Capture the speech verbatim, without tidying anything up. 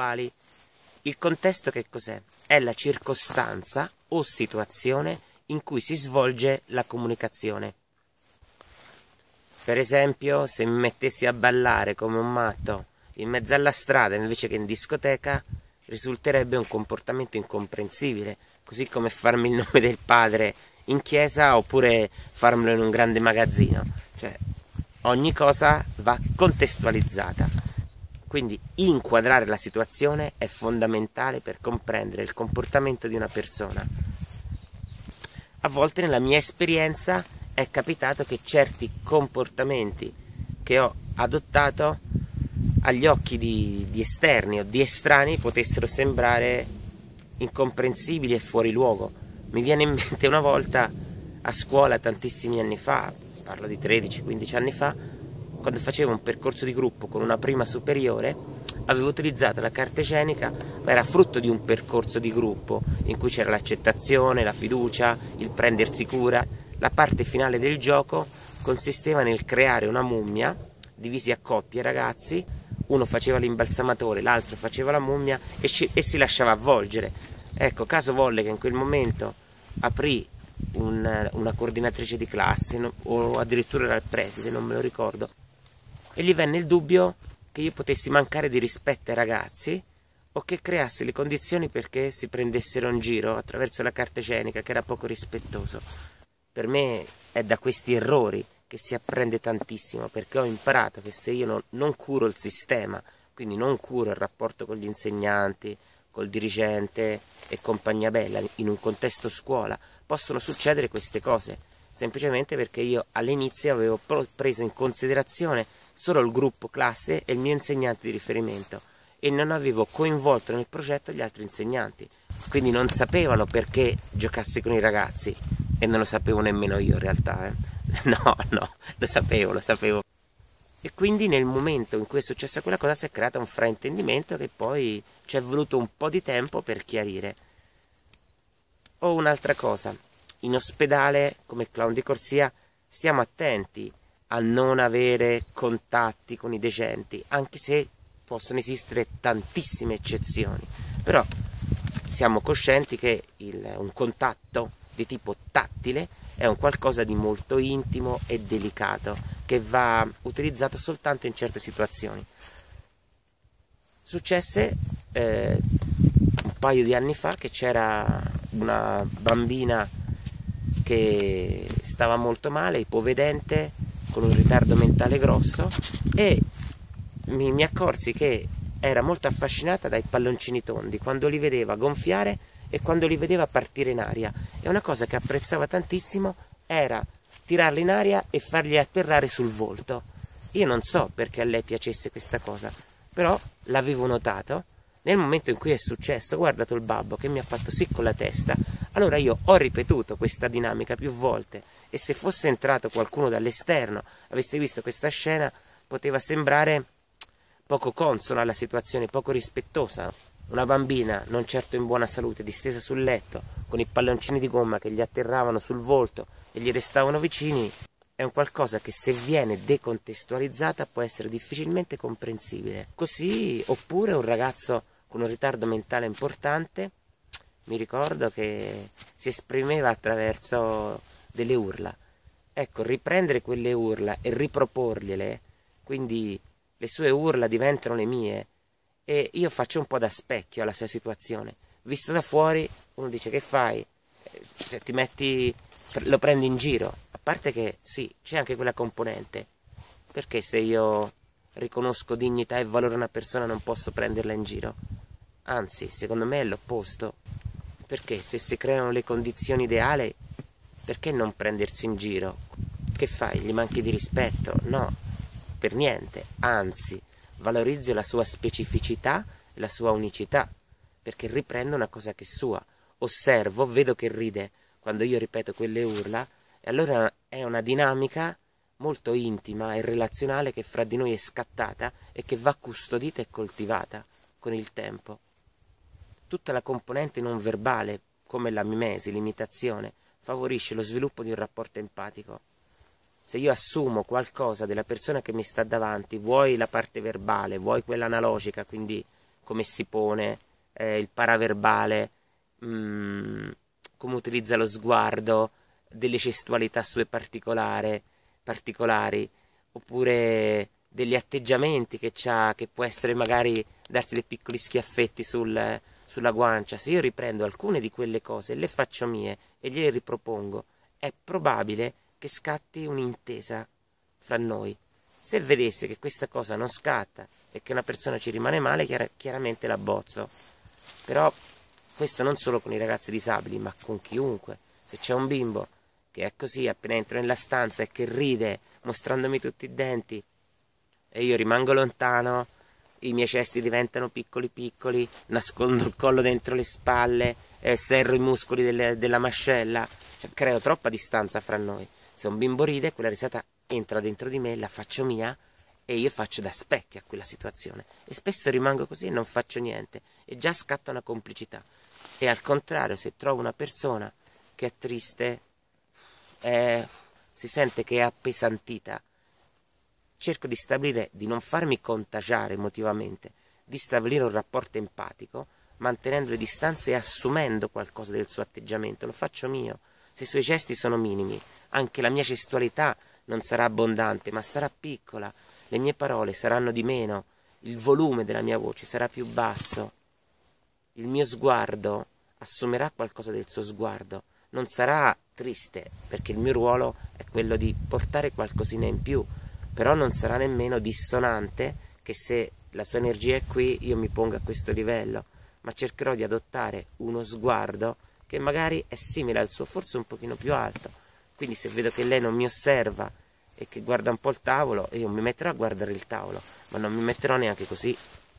contestuali. Il contesto che cos'è? È la circostanza o situazione in cui si svolge la comunicazione. Per esempio, se mi mettessi a ballare come un matto in mezzo alla strada invece che in discoteca, risulterebbe un comportamento incomprensibile, così come farmi il nome del padre in chiesa oppure farmelo in un grande magazzino. Cioè, ogni cosa va contestualizzata. Quindi inquadrare la situazione è fondamentale per comprendere il comportamento di una persona. A volte nella mia esperienza è capitato che certi comportamenti che ho adottato agli occhi di, di esterni o di estranei potessero sembrare incomprensibili e fuori luogo. Mi viene in mente una volta a scuola tantissimi anni fa, parlo di tredici quindici anni fa, quando facevo un percorso di gruppo con una prima superiore, avevo utilizzato la carta igienica, ma era frutto di un percorso di gruppo in cui c'era l'accettazione, la fiducia, il prendersi cura. La parte finale del gioco consisteva nel creare una mummia, divisi a coppie ragazzi, uno faceva l'imbalsamatore, l'altro faceva la mummia e, ci, e si lasciava avvolgere. Ecco, caso volle che in quel momento aprì un, una coordinatrice di classe, no, o addirittura era il preside, non me lo ricordo, e gli venne il dubbio che io potessi mancare di rispetto ai ragazzi o che creassi le condizioni perché si prendessero in giro attraverso la carta igienica, che era poco rispettoso. Per me è da questi errori che si apprende tantissimo, perché ho imparato che se io non, non curo il sistema, quindi non curo il rapporto con gli insegnanti, col dirigente e compagnia bella in un contesto scuola, possono succedere queste cose, semplicemente perché io all'inizio avevo preso in considerazione solo il gruppo classe e il mio insegnante di riferimento e non avevo coinvolto nel progetto gli altri insegnanti, quindi non sapevano perché giocassi con i ragazzi e non lo sapevo nemmeno io in realtà, eh. no, no, lo sapevo, lo sapevo. E quindi nel momento in cui è successa quella cosa si è creato un fraintendimento che poi ci è voluto un po' di tempo per chiarire. O un'altra cosa, in ospedale come clown di corsia stiamo attenti a non avere contatti con i decenti, anche se possono esistere tantissime eccezioni, però siamo coscienti che il, un contatto di tipo tattile è un qualcosa di molto intimo e delicato che va utilizzato soltanto in certe situazioni. Successe eh, un paio di anni fa che c'era una bambina che stava molto male, ipovedente, con un ritardo mentale grosso, e mi, mi accorsi che era molto affascinata dai palloncini tondi, quando li vedeva gonfiare e quando li vedeva partire in aria. E una cosa che apprezzava tantissimo era tirarli in aria e farli atterrare sul volto. Io non so perché a lei piacesse questa cosa, però l'avevo notato. Nel momento in cui è successo, ho guardato il babbo che mi ha fatto sì con la testa, allora io ho ripetuto questa dinamica più volte, e se fosse entrato qualcuno dall'esterno, aveste visto questa scena, poteva sembrare poco consona alla situazione, poco rispettosa. Una bambina non certo in buona salute, distesa sul letto, con i palloncini di gomma che gli atterravano sul volto e gli restavano vicini, è un qualcosa che se viene decontestualizzata può essere difficilmente comprensibile. Così, oppure un ragazzo con un ritardo mentale importante, mi ricordo che si esprimeva attraverso delle urla. Ecco, riprendere quelle urla e riproporgliele, quindi le sue urla diventano le mie e io faccio un po' da specchio alla sua situazione. Visto da fuori, uno dice: che fai? Cioè, ti metti, lo prendi in giro. A parte che sì, c'è anche quella componente, perché se io riconosco dignità e valore a una persona non posso prenderla in giro? Anzi, secondo me è l'opposto, perché se si creano le condizioni ideali, perché non prendersi in giro? Che fai? Gli manchi di rispetto? No, per niente, anzi, valorizzo la sua specificità e la sua unicità, perché riprendo una cosa che è sua. Osservo, vedo che ride quando io ripeto quelle urla, e allora è una dinamica molto intima e relazionale che fra di noi è scattata e che va custodita e coltivata con il tempo. Tutta la componente non verbale, come la mimesi, l'imitazione, favorisce lo sviluppo di un rapporto empatico. Se io assumo qualcosa della persona che mi sta davanti, vuoi la parte verbale, vuoi quella analogica, quindi come si pone, eh, il paraverbale, mh, come utilizza lo sguardo, delle gestualità sue particolari, particolari, oppure degli atteggiamenti che c'ha, che può essere magari darsi dei piccoli schiaffetti sul, sulla guancia. Se io riprendo alcune di quelle cose e le faccio mie e gliele ripropongo, è probabile che scatti un'intesa fra noi. Se vedesse che questa cosa non scatta e che una persona ci rimane male, chiar chiaramente la bozzo. Però questo non solo con i ragazzi disabili, ma con chiunque. Se c'è un bimbo che è così appena entro nella stanza e che ride mostrandomi tutti i denti e io rimango lontano, i miei cesti diventano piccoli piccoli, nascondo il collo dentro le spalle, eh, serro i muscoli delle, della mascella, cioè, creo troppa distanza fra noi. Se un bimbo ride, quella risata entra dentro di me, la faccio mia e io faccio da specchio a quella situazione. E spesso rimango così e non faccio niente e già scatta una complicità. E al contrario, se trovo una persona che è triste, eh, si sente che è appesantita, cerco di stabilire, di non farmi contagiare emotivamente, di stabilire un rapporto empatico, mantenendo le distanze e assumendo qualcosa del suo atteggiamento. Lo faccio mio. Se i suoi gesti sono minimi, anche la mia gestualità non sarà abbondante, ma sarà piccola. Le mie parole saranno di meno, il volume della mia voce sarà più basso. Il mio sguardo assumerà qualcosa del suo sguardo. Non sarà triste, perché il mio ruolo è quello di portare qualcosina in più, però non sarà nemmeno dissonante che se la sua energia è qui io mi ponga a questo livello, ma cercherò di adottare uno sguardo che magari è simile al suo, forse un pochino più alto. Quindi se vedo che lei non mi osserva e che guarda un po' il tavolo, io mi metterò a guardare il tavolo, ma non mi metterò neanche così